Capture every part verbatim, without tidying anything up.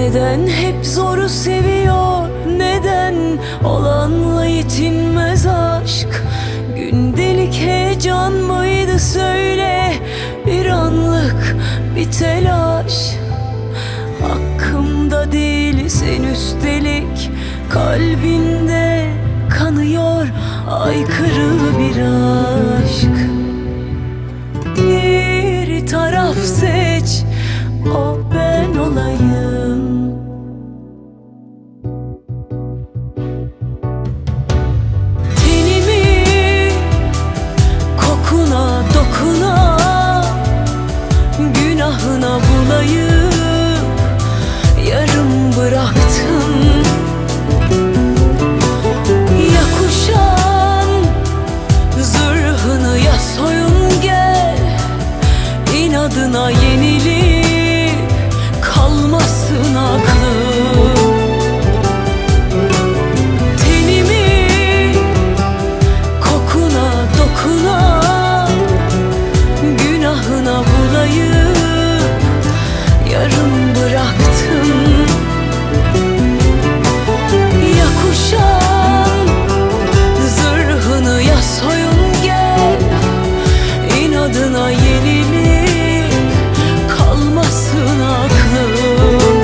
Neden hep zoru seviyor? Neden olanla yetinmez aşk? Gündelik heyecan mıydı söyle? Bir anlık bir telaş. Hakkımda değilsin üstelik, kalbinde kanıyor aykırı bir aşk. Bir taraf seç, o ben olayım. Tenimi kokuna dokuna, günahına bulayım. Yarım bıraktım. Ya kuşan zırhını, ya soyun gel. İnadına yenilip kalmasın aklım. Tenimi kokuna dokuna, günahına bulayım. Yarım bıraktım. Ya kuşan zırhını, ya soyun gel. İnadına yenilip kalmasın aklım.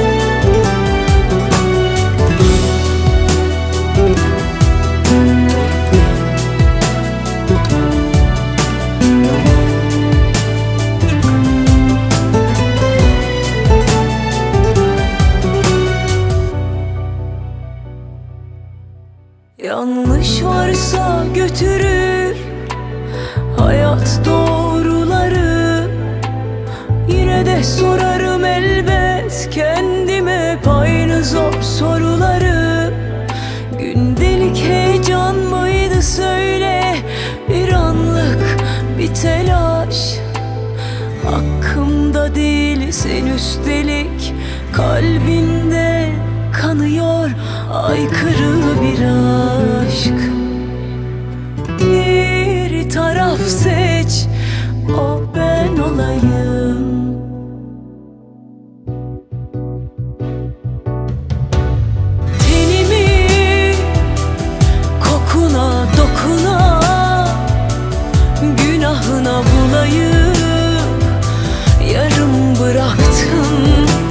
Yanlış varsa götürür hayat doğruları. Yine de sorarım elbet kendime hep aynı zor soruları. Gündelik heyecan mıydı söyle? Bir anlık bir telaş. Hakkımda değilsin üstelik, kalbinde kanıyor aykırı bir aşk. Bir taraf seç, o ben olayım. Tenimi kokuna dokuna, günahına bulayım. Yarım bıraktım.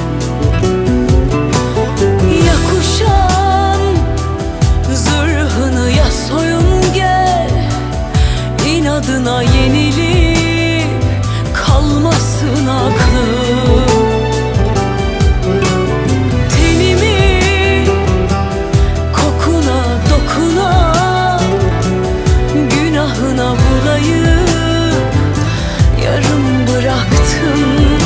Ya kuşan zırhını, ya soyun gel. İnadına yenilip kalmasın aklım. Tenimi kokuna dokuna, günahına bulayım. Yarım bıraktım.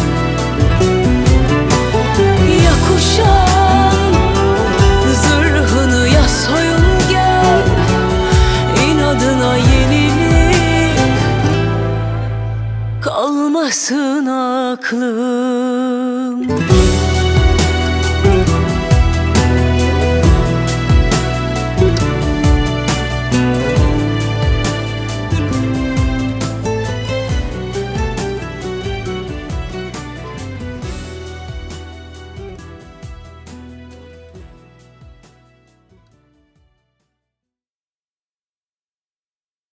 Ya kuşan zırhını, ya soyun gel. İnadına yenilip kalmasın aklım.